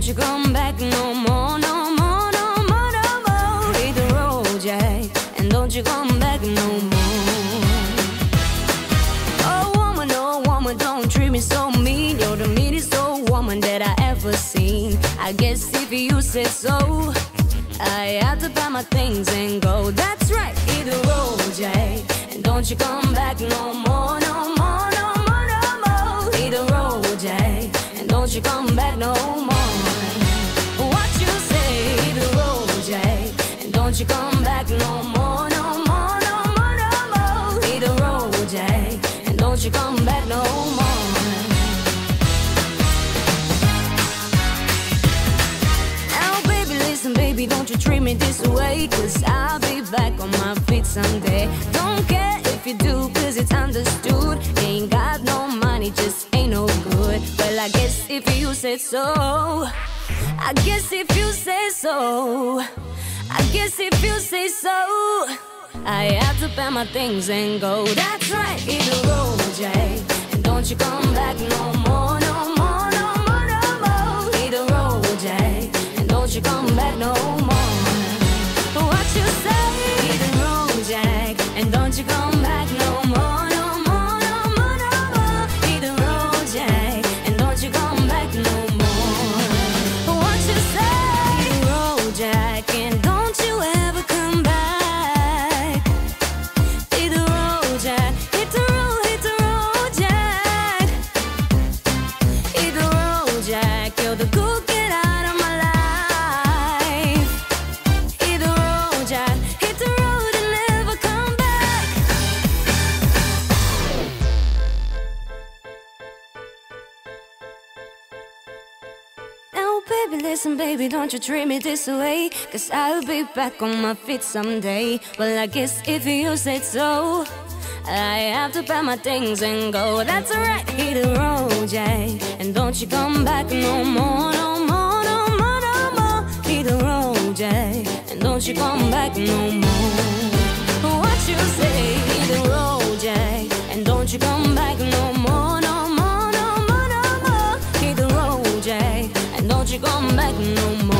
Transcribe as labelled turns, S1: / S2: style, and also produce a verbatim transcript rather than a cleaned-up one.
S1: don't you come back no more, no more, no more, no more. Hit the road, Jack, and don't you come back no more. Oh woman, oh woman, don't treat me so mean. You're the meanest old woman that I ever seen. I guess if you said so, I have to pack my things and go. That's right, hit the road, Jack, and don't you come back no more, no more, no more, no more. Hit the road, Jack, and don't you come back no more. What you say, hit the road, Jack, and don't you come back no more, no more, no more, no more. Hit the road, Jack, and don't you come back no more. Baby, don't you treat me this way, cause I'll be back on my feet someday. Don't care if you do, cause it's understood. Ain't got no money, just ain't no good. Well, I guess if you say so, I guess if you say so, I guess if you say so, I have to pack my things and go. That's right, hit the road, Jack, and don't you come back no more, no more, no more, no more. Hit the road, Jack, don't you come back no more. What you say? Hit the road, Jack, and don't you come back no more, no more, no more, no more. Hit the road, Jack, and don't you come back no more. What you say? Hit the road, Jack, and don't you ever come back. Hit the road, Jack, hit the road, hit the road, Jack. Hit the road, Jack, you're the cool kid out of my life. Baby, listen, baby, don't you treat me this way, cause I'll be back on my feet someday. Well, I guess if you said so, I have to pack my things and go. That's alright, hit the road, Jack, and don't you come back no more, no more, no more, no more. Hit the road, Jack, and don't you come back no more. What you say? Hit the road, Jack, and don't you come back no more, no more, no more, no more. Hit the road, Jack, don't you come back no more.